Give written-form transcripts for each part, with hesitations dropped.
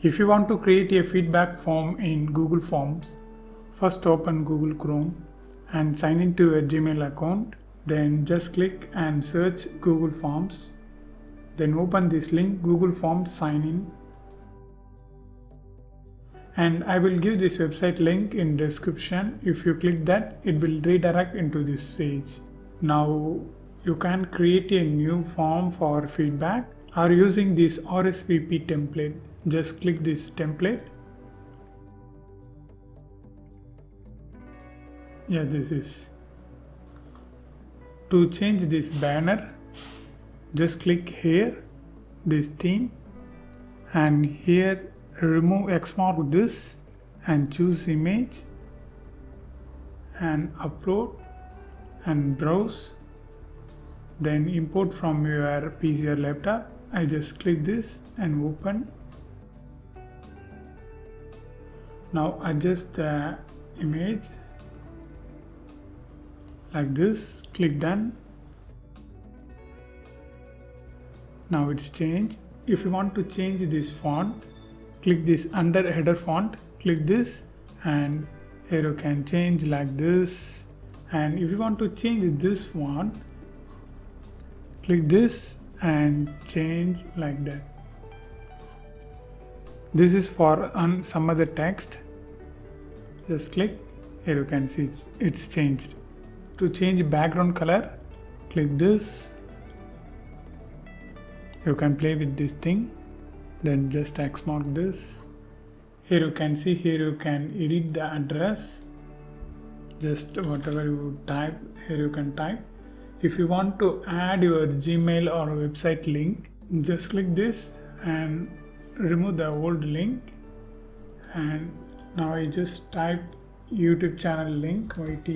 If you want to create a feedback form in Google Forms, first open Google Chrome and sign into your Gmail account. Then just click and search Google Forms. Then open this link, Google Forms sign in. And I will give this website link in description. If you click that, it will redirect into this page. Now you can create a new form for feedback or using this RSVP template. Just click this template. Yeah, this is. To change this banner, just click here, this theme, and here remove X mark this and choose image and upload and browse. Then import from your PC or laptop. I just click this and open. Now adjust the image like this, click done. Now it's changed. If you want to change this font, click this under header font, click this, and here you can change like this. And if you want to change this font, click this and change like that. This is for some other text. Just click. Here you can see it's changed. To change background color, click this. You can play with this thing. Then just X mark this. Here you can see, here you can edit the address. Just whatever you type, here you can type. If you want to add your Gmail or website link, just click this and remove the old link. And now I just type YouTube channel link, YT,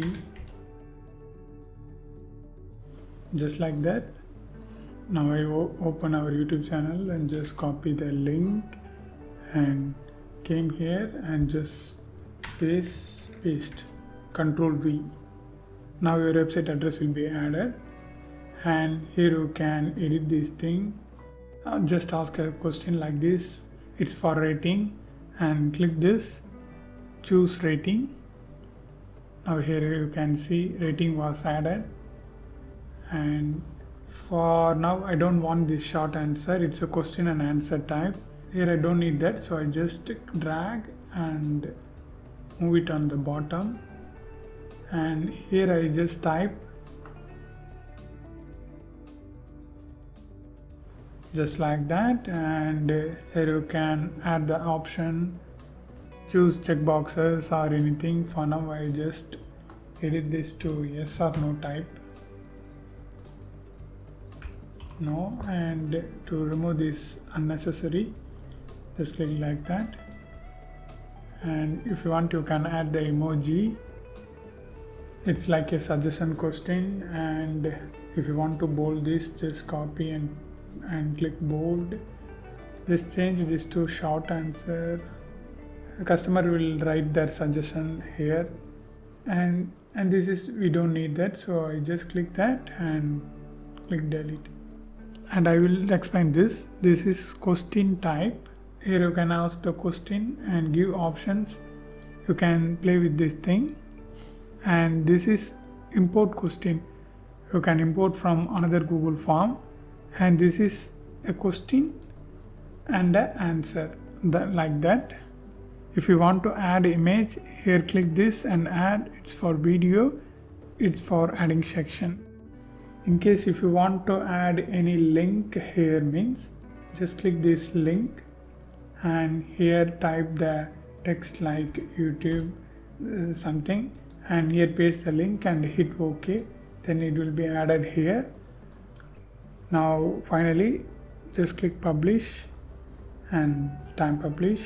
just like that. Now I open our YouTube channel and just copy the link and came here and just paste, Control V. Now your website address will be added, and here you can edit this thing. Just ask a question like this. It's for rating, and click this, choose rating. Now here you can see rating was added. And for now I don't want this short answer, it's a question and answer type. Here I don't need that, so I just drag and move it on the bottom. And here I just type just like that, and here you can add the option, choose checkboxes or anything. For now I just edit this to yes or no type. No, and to remove this unnecessary, just click like that. And if you want, you can add the emoji. It's like a suggestion question, and if you want to bold this, just copy and click bold. Just change this to short answer. The customer will write their suggestion here, and this is, we don't need that, so I just click that and click delete. And I will explain this. This is question type. Here you can ask the question and give options. You can play with this thing. And this is import question. You can import from another Google form. And this is a question and an answer, like that. If you want to add image, here click this and add. It's for video, it's for adding section. In case if you want to add any link, here means just click this link and here type the text like YouTube something, and here paste the link and hit OK. Then it will be added here. Now finally just click publish and time publish.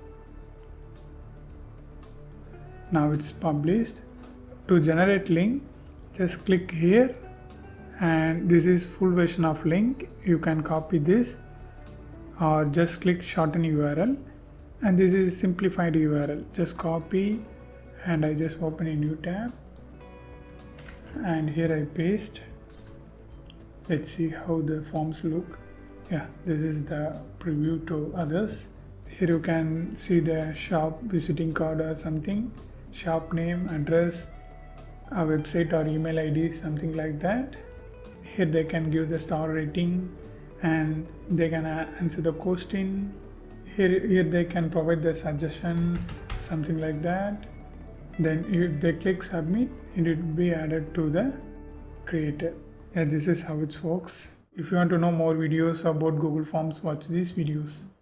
Now it's published. To generate link, just click here, and this is full version of link. You can copy this or just click shorten URL, and this is simplified URL. Just copy and I just open a new tab and here I paste. Let's see how the forms look. Yeah, this is the preview to others. Here you can see the shop visiting card or something, shop name, address, a website or email ID, something like that. Here they can give the star rating and they can answer the question. Here they can provide the suggestion, something like that. Then if they click submit, it will be added to the creator. Yeah, this is how it works. If you want to know more videos about Google Forms, watch these videos.